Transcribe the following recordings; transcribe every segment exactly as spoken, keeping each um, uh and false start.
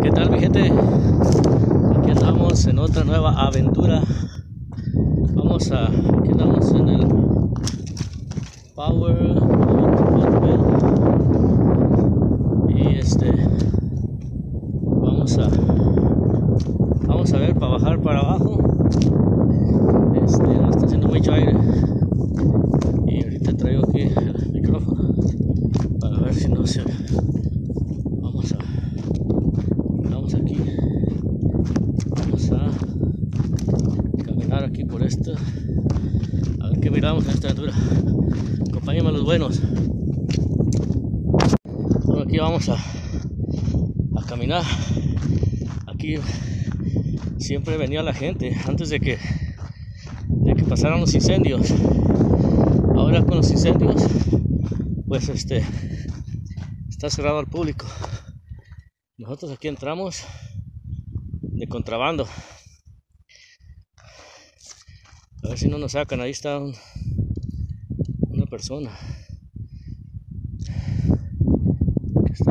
¿Qué tal, mi gente? Aquí andamos en otra nueva aventura. Vamos a... Aquí andamos en el Power y este vamos a vamos a ver para bajar para abajo. Este no está haciendo mucho aire y ahorita traigo aquí el micrófono para ver si no se... Vamos a vamos aquí vamos a caminar aquí por esto a ver qué miramos en esta aventura. Acompáñenme a los buenos. Bueno, aquí vamos a, a caminar. Aquí siempre venía la gente antes de que, de que pasaran los incendios. Ahora con los incendios, pues este está cerrado al público. Nosotros aquí entramos de contrabando. A ver si no nos sacan. Ahí está un, una persona que está,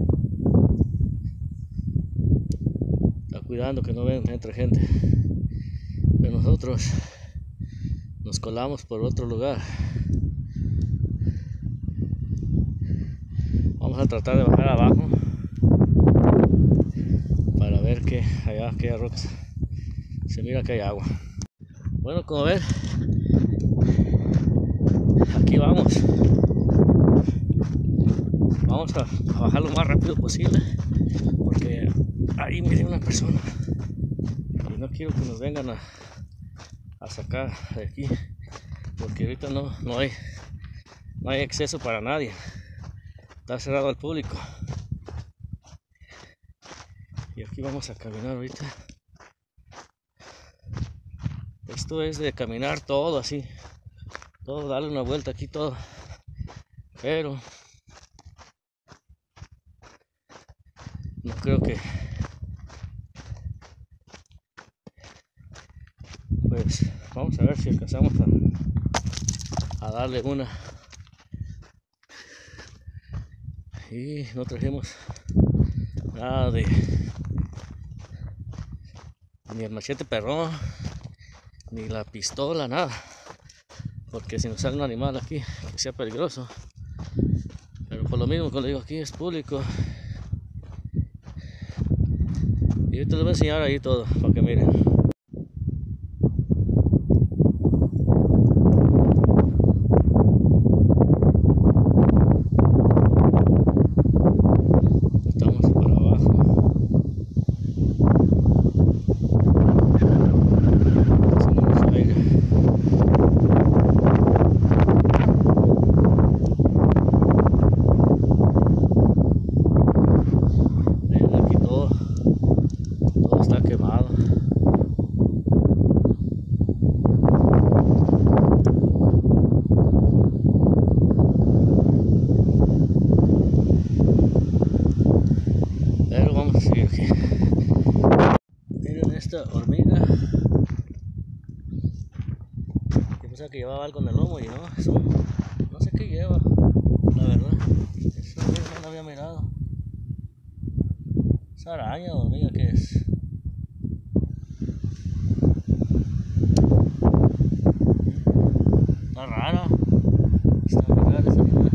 está cuidando que no ven, entre gente. Pero nosotros nos colamos por otro lugar. Vamos a tratar de bajar abajo para ver que allá, que hay rocas. Se mira que hay agua. Bueno, como ven, aquí vamos. Vamos a, a bajar lo más rápido posible, porque ahí viene una persona y no quiero que nos vengan a, a sacar de aquí, porque ahorita no, no hay no hay acceso para nadie. Está cerrado al público. Y aquí vamos a caminar ahorita. Esto es de caminar todo así, todo, darle una vuelta aquí todo, pero no creo que, pues vamos a ver si alcanzamos a, a darle una. Y no trajimos nada de, ni el machete perrón, ni la pistola, nada, porque si nos sale un animal aquí que sea peligroso. Pero por lo mismo, como digo, aquí es público. Y ahorita les voy a enseñar ahí todo para que miren. Estamos para abajo. Tenemos aire. Miren, aquí todo, todo está quemado. Pero vamos a seguir aquí. Miren esta hormiga. Yo pensaba que llevaba algo en el lomo y no, eso no sé qué lleva, la verdad. Eso no lo había mirado. ¿Esa araña o hormiga qué es? Está rara. Está muy rara esa animal.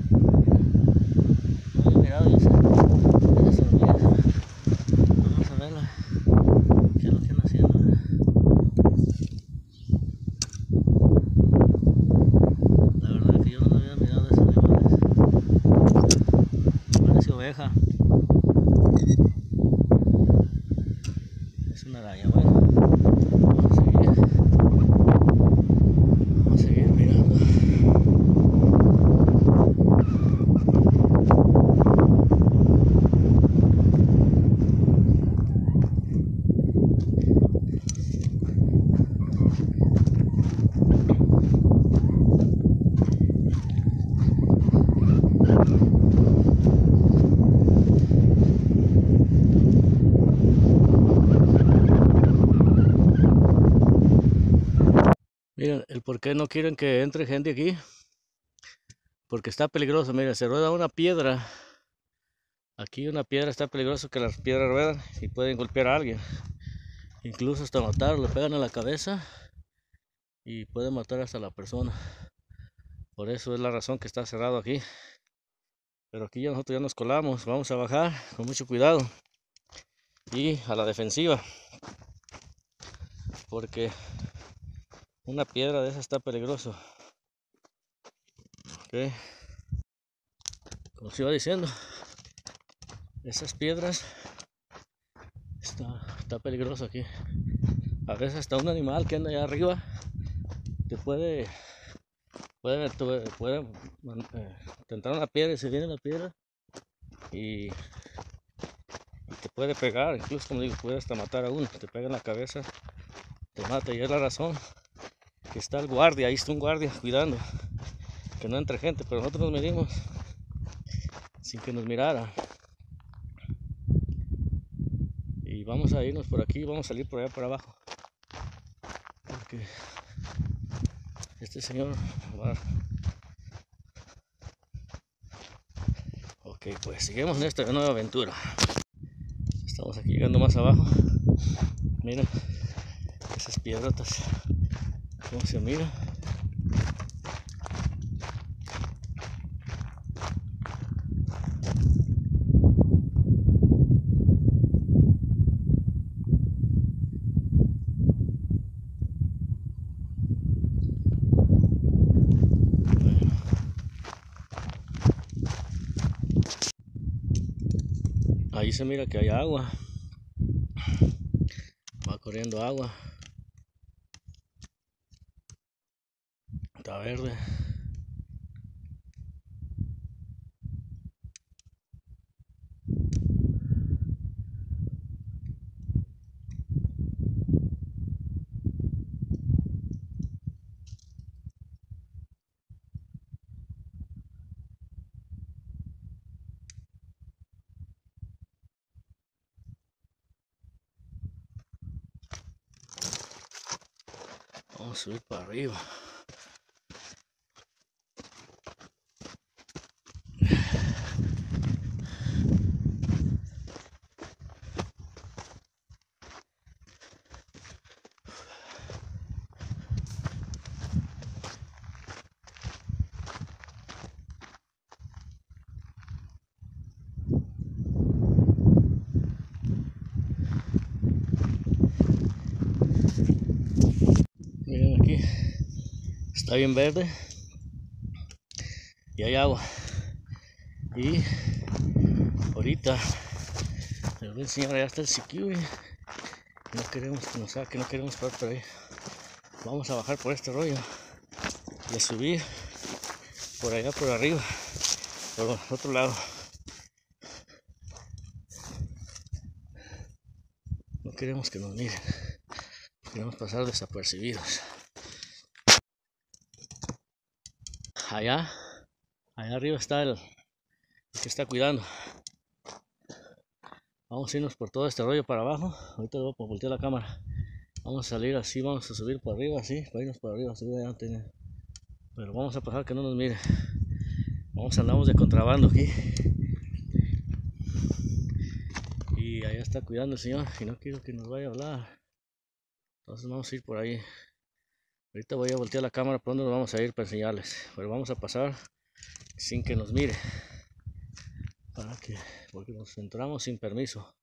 No había mirado yo esas hormigas. Vamos a verla. ¿Qué es lo que anda haciendo? La verdad que yo no había mirado esos animales. Parece oveja. Es una araña. Bueno, vamos a seguir. Vamos a seguir mirando. Miren, el por qué no quieren que entre gente aquí, porque está peligroso. Miren, se rueda una piedra Aquí una piedra está peligroso, que las piedras ruedan y pueden golpear a alguien, incluso hasta matarlo, le pegan en la cabeza y pueden matar hasta la persona. Por eso es la razón que está cerrado aquí. Pero aquí ya nosotros ya nos colamos, vamos a bajar con mucho cuidado y a la defensiva, porque una piedra de esa está peligroso. Okay. Como os iba diciendo, esas piedras está, está peligroso aquí. A veces hasta un animal que anda allá arriba te puede puede, puede eh, tentar una piedra y se viene la piedra y, y te puede pegar, incluso como digo, puede hasta matar a uno, te pega en la cabeza, te mata. Y es la razón que está el guardia, ahí está un guardia cuidando que no entre gente, pero nosotros nos medimos sin que nos mirara. Y vamos a irnos por aquí, vamos a salir por allá por abajo, porque este señor va. Ok, pues seguimos en esta nueva aventura. Estamos aquí llegando más abajo. Miren esas piedrotas, cómo se mira. Ahí se mira que hay agua, va corriendo agua, está verde. Vamos a subir para arriba. Miren aquí, está bien verde y hay agua. Y ahorita les voy a enseñar, allá está el Sikiwi. No queremos que nos saque, no queremos parar por ahí. Vamos a bajar por este rollo y a subir por allá por arriba, por el otro lado. No queremos que nos miren, queremos pasar desapercibidos. Allá, allá arriba está el, el que está cuidando. Vamos a irnos por todo este rollo para abajo. Ahorita voy a voltear la cámara. Vamos a salir así, vamos a subir por arriba, así, para irnos por arriba, subir allá, pero vamos a pasar que no nos mire. Vamos, andamos de contrabando aquí. Y allá está cuidando el señor y no quiero que nos vaya a hablar. Entonces vamos a ir por ahí. Ahorita voy a voltear la cámara por donde nos vamos a ir para enseñarles. Pero vamos a pasar sin que nos mire. Para que, porque nos entramos sin permiso.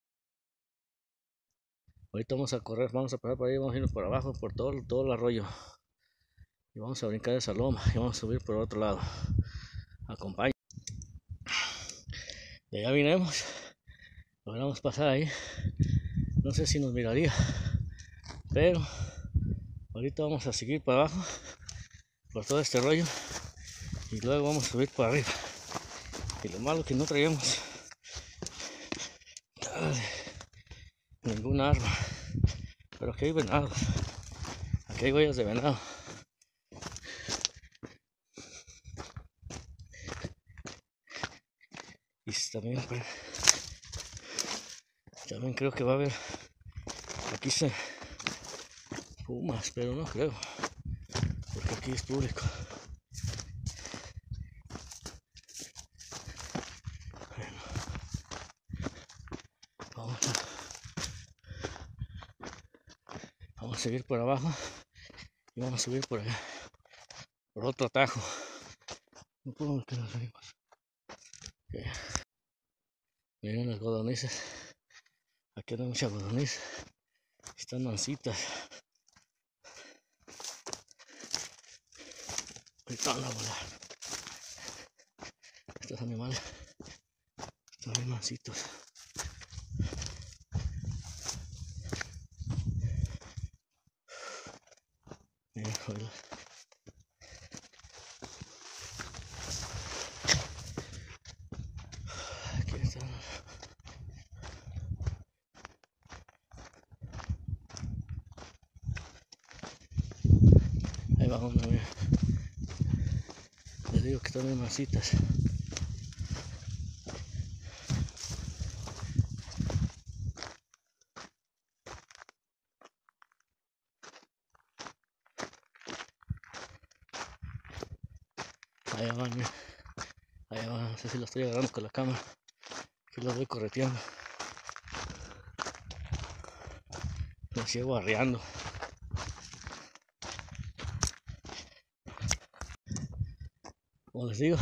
Ahorita vamos a correr, vamos a pasar por ahí, vamos a irnos por abajo, por todo, todo el arroyo. Y vamos a brincar esa loma y vamos a subir por el otro lado. Acompaña. De allá vinimos. Logramos pasar ahí. No sé si nos miraría, pero ahorita vamos a seguir para abajo por todo este rollo y luego vamos a subir para arriba. Y lo malo que no traíamos ninguna arma, pero aquí hay venados, aquí hay huellas de venado. Y también, también creo que va a haber aquí se pumas, pero no creo, porque aquí es público. Bueno, Vamos a seguir por abajo y vamos a subir por allá, por otro atajo. No puedo que nos seguimos. Okay. Miren las godonices. Aquí hay muchas godonices. Están mansitas. Ahorita van a volar. Estos animales están bien mansitos. Miren, oíla. Aquí están. Ahí va una, mira. Les digo que están bien mansitas. Allá van, mira. Allá van, no sé si lo estoy agarrando con la cámara. Aquí los voy correteando. Los llevo arreando. Como les digo,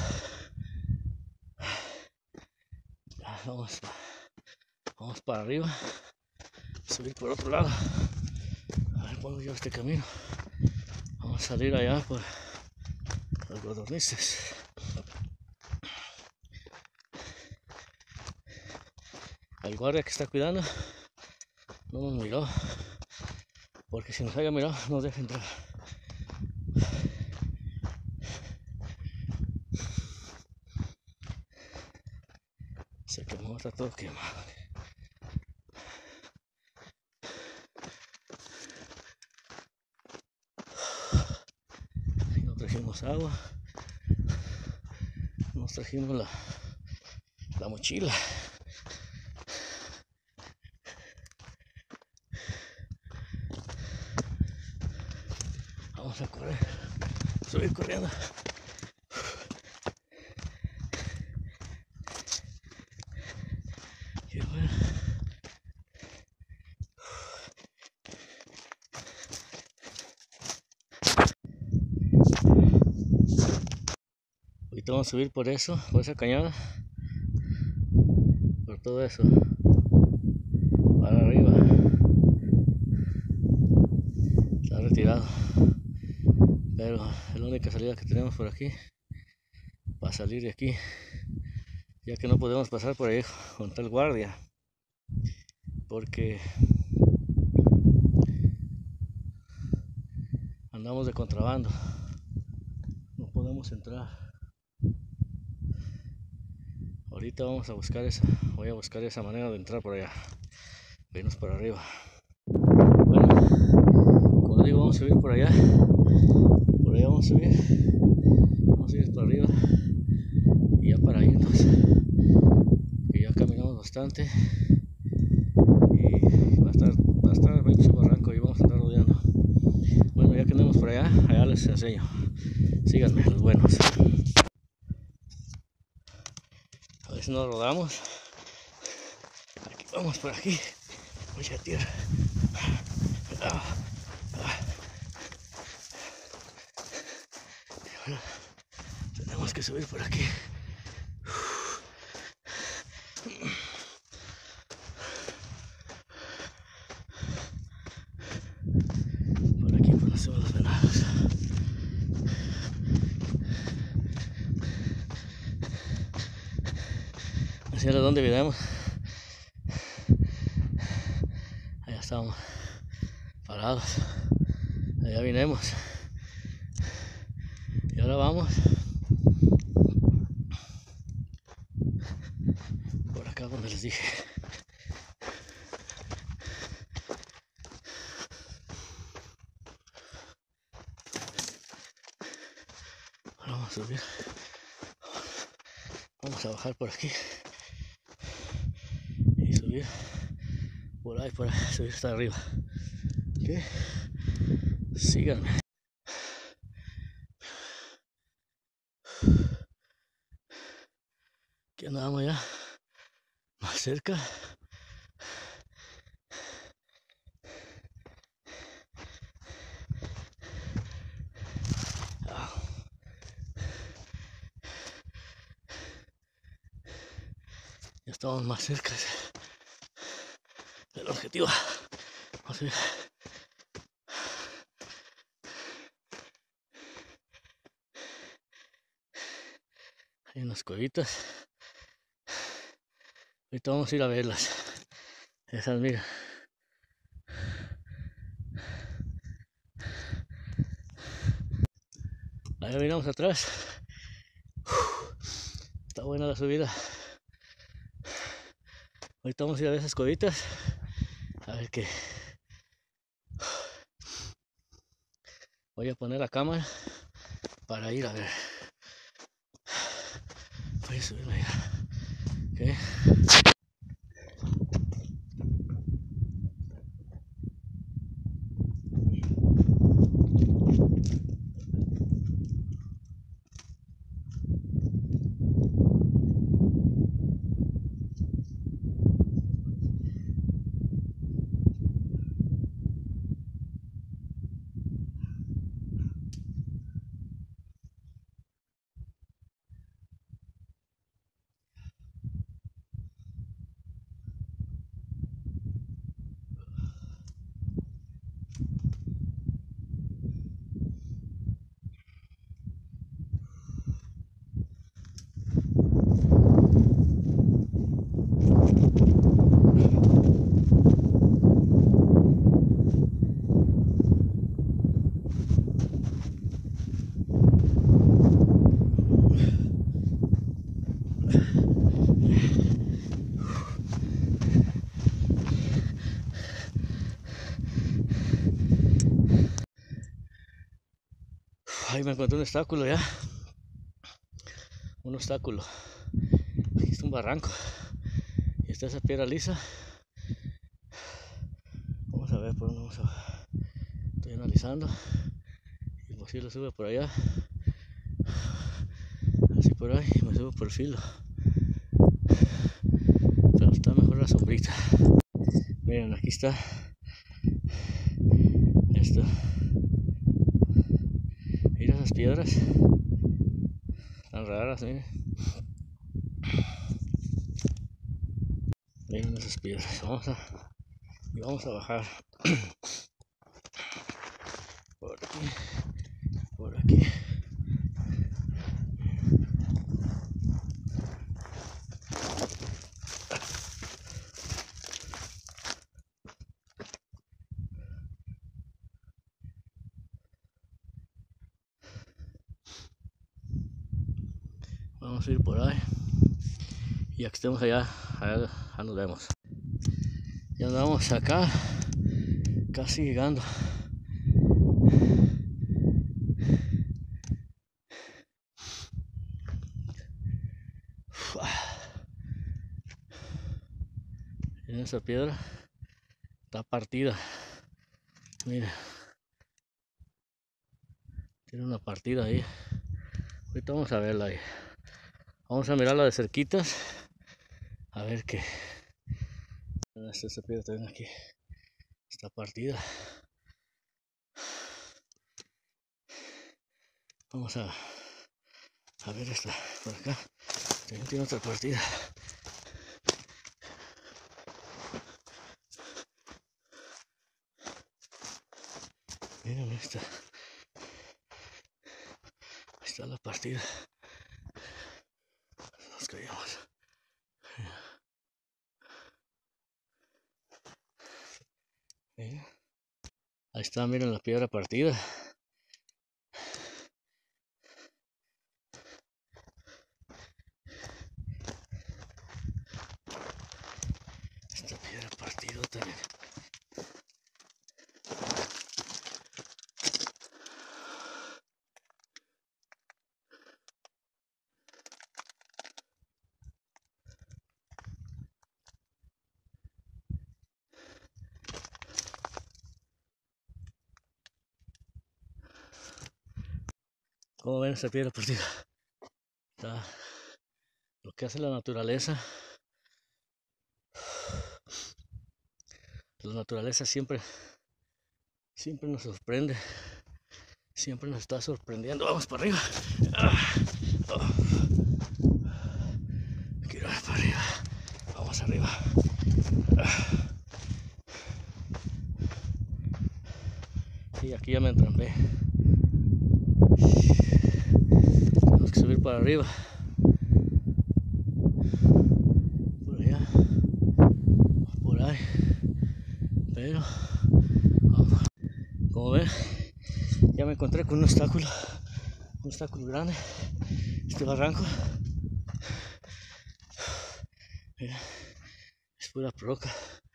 vamos, vamos para arriba, subir por otro lado. A ver cuándo llevo este camino. Vamos a salir allá por los godornices. El guardia que está cuidando no nos miró, porque si nos haya mirado nos deja entrar. Se quemó, está todo quemado. Y no trajimos agua, nos trajimos la, la mochila. Vamos a correr, subir corriendo. Y bueno, ahorita vamos a subir por eso, por esa cañada, por todo eso, para arriba. Está retirado, pero es la única salida que tenemos por aquí para salir de aquí, ya que no podemos pasar por ahí con tal guardia, porque andamos de contrabando, no podemos entrar. Ahorita vamos a buscar esa, voy a buscar esa manera de entrar por allá, irnos para arriba. Bueno, como digo, vamos a subir por allá, por allá vamos a subir, vamos a ir para arriba y ya para irnos, que ya caminamos bastante y va a estar, va a estar mucho barranco y vamos a andar rodeando. Bueno, ya que andamos por allá, allá les enseño. Síganme, los buenos. A ver si nos rodamos. Aquí vamos por aquí. Mucha tierra. Ah, ah. Bueno, tenemos que subir por aquí. Por aquí por donde son los venados. Así es donde vinimos. Allá estamos parados. Allá vinimos. Y ahora vamos por acá donde les dije. Ahora vamos a subir. Vamos a bajar por aquí y subir por ahí, por ahí, subir hasta arriba. ¿Qué? Síganme. Aquí andamos ya más cerca. estamos más cerca del objetivo. Vamos a ver. Hay unas cuevitas. Ahorita vamos a ir a verlas. Esas, mira. Ahí miramos atrás. Está buena la subida. Ahorita vamos a ir a ver esas cuevitas. A ver qué. Voy a poner la cámara para ir a ver. Voy a subirme allá. ¿Okay? Ahí me encontré un obstáculo ya. Un obstáculo. Aquí está un barranco. Y está esa piedra lisa. Vamos a ver por dónde vamos a. Estoy analizando. Y posible sube por allá. Así por ahí. Me subo por el filo. Pero está mejor la sombrita. Miren, aquí está. Esto. Mira esas piedras. Tan raras, miren. Miren esas piedras. Vamos a. Y vamos a bajar. Por aquí. Por aquí. Vamos a ir por ahí. Y ya que estemos allá, allá, allá nos vemos. Ya andamos acá, casi llegando. En esa piedra está partida. Mira, tiene una partida ahí. Ahorita vamos a verla ahí. Vamos a mirarla de cerquitas. A ver qué. Esta piedra también aquí está partida. Vamos a, a ver esta por acá. También tiene otra partida. Miren esta. Ahí está la partida. Nos caíamos. Miren. Ahí está, miren la piedra partida. Esta piedra partida también. ¿Cómo ven esta piedra partida? Está lo que hace la naturaleza. La naturaleza siempre, siempre nos sorprende. Siempre nos está sorprendiendo. Vamos para arriba. Ah, oh. Quiero ir para arriba. Y aquí ya me entrampé. Tenemos que subir para arriba. Por allá. Por ahí. Pero vamos. Como ven, ya me encontré con un obstáculo. Un obstáculo grande. Este barranco. Mira, es pura roca.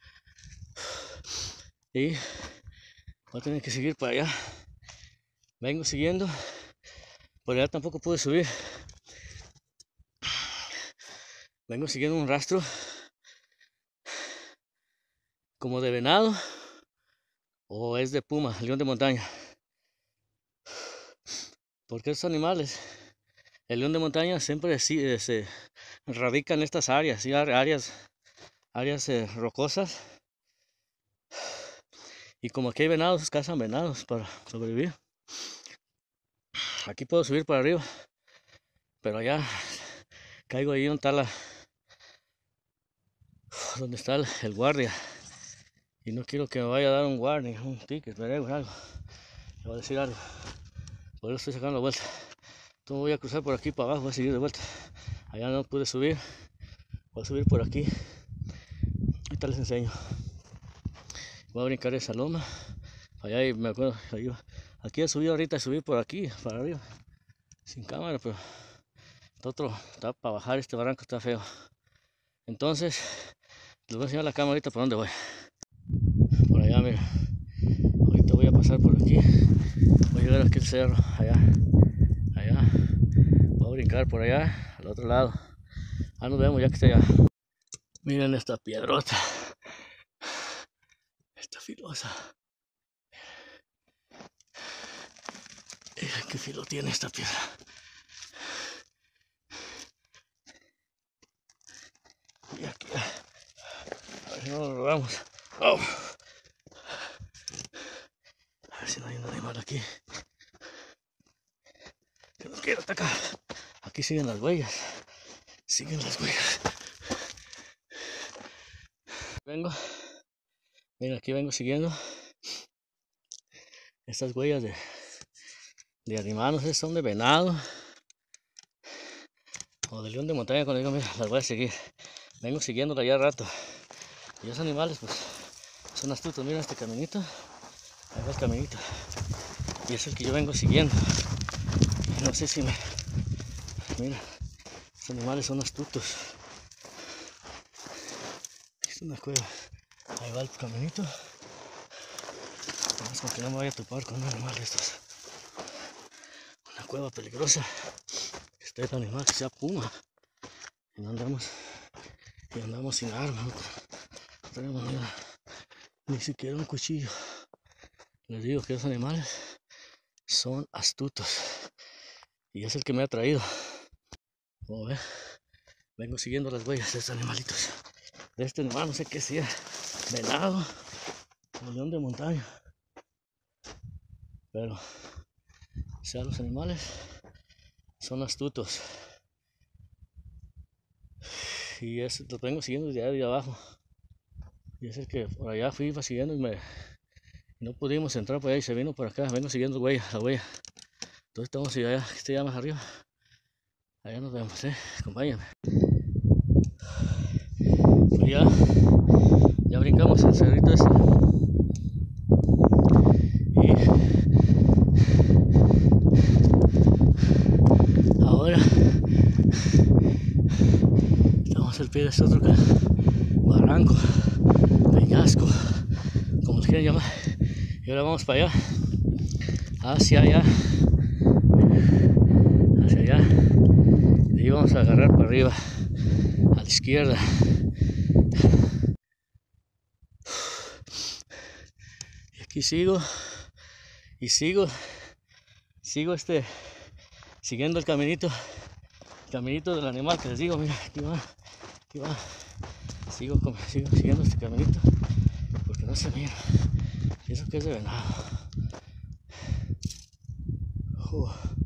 Y voy a tener que seguir para allá. Vengo siguiendo. Por allá tampoco pude subir. Vengo siguiendo un rastro como de venado o es de puma, león de montaña. Porque estos animales, el león de montaña siempre se, se radica en estas áreas, ¿sí? áreas, áreas eh, rocosas. Y como aquí hay venados, cazan venados para sobrevivir. Aquí puedo subir para arriba, pero allá caigo ahí donde está la, donde está el, el guardia. Y no quiero que me vaya a dar un warning, un ticket, veré, algo. Le voy a decir algo. Por eso estoy sacando la vuelta. Entonces voy a cruzar por aquí para abajo, voy a seguir de vuelta. Allá no pude subir. Voy a subir por aquí. Ahorita les enseño. Voy a brincar esa loma. Allá y me acuerdo, ahí iba. Aquí he subido ahorita, subí por aquí, para arriba. Sin cámara, pero el otro está para bajar, este barranco está feo. Entonces, les voy a enseñar la cámara ahorita por dónde voy. Por allá, mira. Ahorita voy a pasar por aquí. Voy a llegar aquí al cerro, allá. Allá. Voy a brincar por allá, al otro lado. Ah, nos vemos ya que esté allá. Miren esta piedrota. Esta filosa. Miren qué filo tiene esta piedra. Y aquí. A ver si no lo robamos. Oh. A ver si no hay un animal aquí que nos quiera atacar. Aquí siguen las huellas. Siguen las huellas. Vengo. Miren, aquí vengo siguiendo estas huellas de, de animales. Estas son de venado o de león de montaña. Cuando digo, mira, las voy a seguir. Vengo siguiéndola ya rato. Y esos animales, pues, son astutos. Miren este caminito. Ahí va el caminito. Y es el que yo vengo siguiendo. No sé si me... Mira, estos animales son astutos. Aquí está una cueva. Ahí va el caminito. Vamos con que no me vaya a topar con un animal de estos. Una cueva peligrosa. Este es el animal que sea puma. Y no andamos... Y andamos sin armas. No, no tenemos nada. Ni siquiera un cuchillo. Les digo que esos animales son astutos. Y es el que me ha traído. Como ven, vengo siguiendo las huellas de estos animalitos. De este animal, no sé qué sea. Venado o león de montaña. Pero, o sea, los animales son astutos. Y es, los vengo siguiendo desde allá de abajo. Y es el que por allá fui iba siguiendo y me... No pudimos entrar por allá y se vino por acá. Vengo siguiendo la huella, la huella. Entonces estamos allá, que esté ya más arriba. Allá nos vemos, eh. Acompáñenme. Pues ya, ya brincamos el cerrito ese. Y ahora estamos al pie de este otro barranco, peñasco, como les quieran llamar. Y ahora vamos para allá, hacia allá, hacia allá. Y ahí vamos a agarrar para arriba, a la izquierda. Y aquí sigo, y sigo, sigo este, siguiendo el caminito, el caminito del animal que les digo, mira, aquí va, aquí va. Sigo, sigo siguiendo este caminito, porque no se mira. Pienso que es de venado. Uh.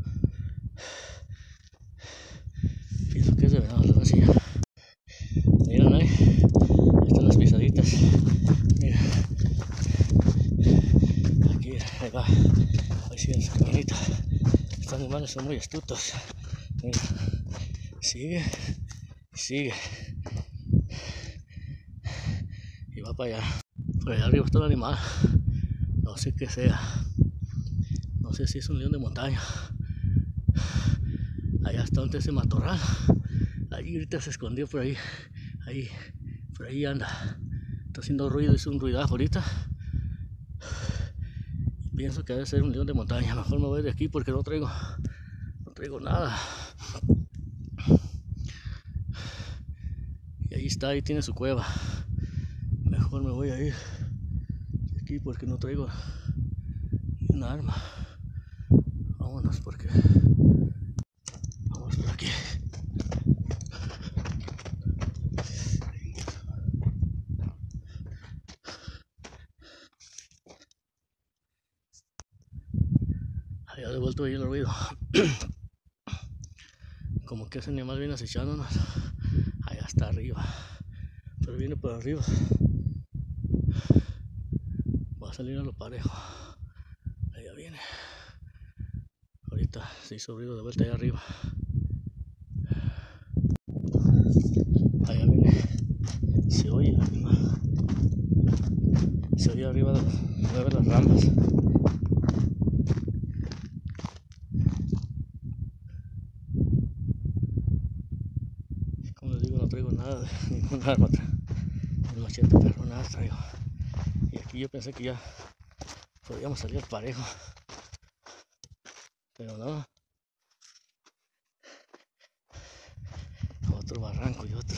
Pienso que es de venado, les voy a enseñar. Miren ahí, ahí están las pisaditas. Mira. Aquí, ahí va. Ahí siguen su caminito. Estos animales son muy astutos. Mira, sigue, sigue. Y va para allá. Por allá arriba está el animal. No sé qué sea. No sé si es un león de montaña. Allá está donde ese matorral. Ahí ahorita se escondió por ahí. Ahí, por ahí anda. Está haciendo ruido, hizo un ruidajo ahorita. Y pienso que debe ser un león de montaña. Mejor me voy de aquí porque no traigo, no traigo nada. Y ahí está, ahí tiene su cueva. Mejor me voy a ir de aquí porque no traigo ni un arma. Vámonos porque vamos por aquí. Allá de vuelto ahí el ruido. Como que ese animal viene acechándonos. Allá está arriba. Pero viene por arriba. Va a salir a lo parejo. Allá viene. Ahorita se hizo ruido de vuelta allá arriba. Allá viene. Se oye el animal. Se oye arriba, mueve las ramas. Como les digo, no traigo nada de ningún arma. El machete, pero nada traigo. Y aquí yo pensé que ya podíamos salir al parejo. Pero no. Otro barranco y otro.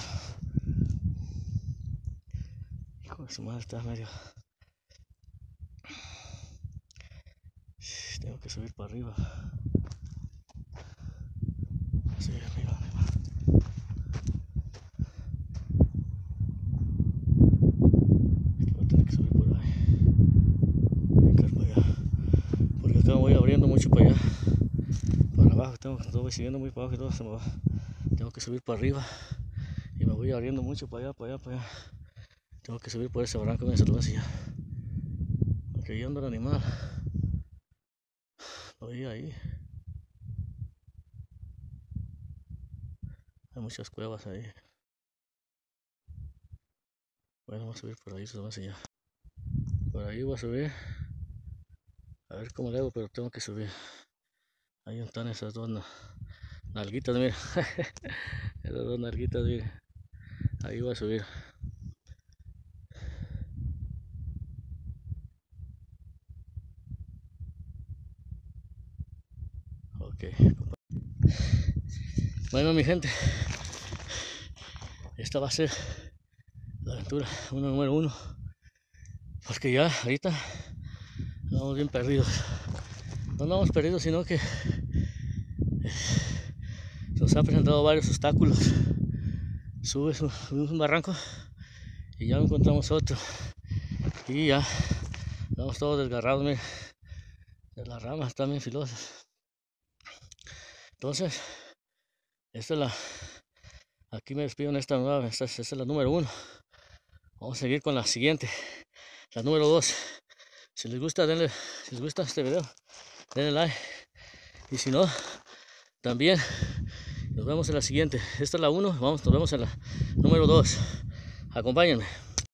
Hijo de su madre, está medio. Tengo que subir para arriba. Sí, arriba, arriba. Voy a tener que subir por ahí. Brincar para allá. Porque acá me voy abriendo mucho para allá. Para abajo, tengo, todo voy siguiendo muy para abajo y todo se me va. Tengo que subir para arriba. Y me voy abriendo mucho para allá, para allá, para allá. Tengo que subir por ese barranco y me saludó así ya. Porque ahí anda el animal. Lo vi ahí. Hay muchas cuevas ahí. Bueno, vamos a subir por ahí, se lo voy a enseñar. Por ahí voy a subir. A ver cómo le hago, pero tengo que subir. Ahí están esas dos nalguitas, mira. Esas dos nalguitas, mira. Ahí voy a subir. Ok. Bueno, mi gente, esta va a ser la aventura uno número uno, porque ya ahorita andamos bien perdidos. No andamos perdidos, sino que nos han presentado varios obstáculos. Subes un, subimos un barranco y ya no encontramos otro. Y ya estamos todos desgarrados, miren, de las ramas están bien filosas. Entonces, esta es la, aquí me despido en esta nueva, esta, esta es la número uno. Vamos a seguir con la siguiente, la número dos. Si les gusta, denle, si les gusta este video, denle like. Y si no, también nos vemos en la siguiente. Esta es la uno, vamos, nos vemos en la número dos. Acompáñenme.